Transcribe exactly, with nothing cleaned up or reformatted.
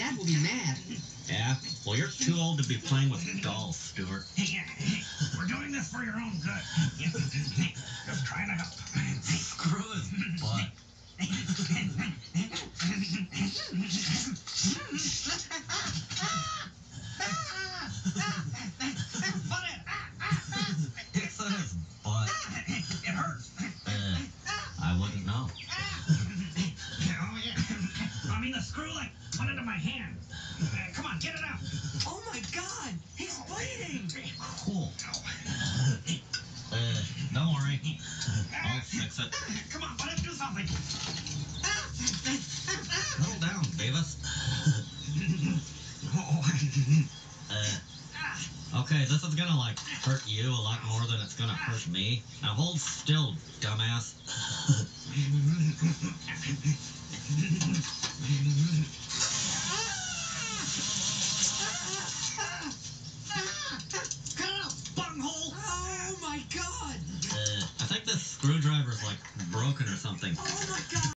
Dad will be mad. Yeah? Well, you're too old to be playing with dolls, Stuart. Hey, hey, we're doing this for your own good. Just trying to help. Screw his butt. It's in his butt. It hurts. Uh, I wouldn't know. Oh, yeah. I mean, the screw, like, went into my hand. Uh, come on, get it out. Oh my God, he's bleeding. Cool. Uh, don't worry. I'll fix it. Come on, let him do something. Settle down, Davis. Uh, okay, this is gonna, like, hurt you a lot more than it's gonna hurt me. Now hold still, dumbass. Cut it out, bunghole. Oh my God. Uh, I think this screwdriver's, like, broken or something. Oh my God.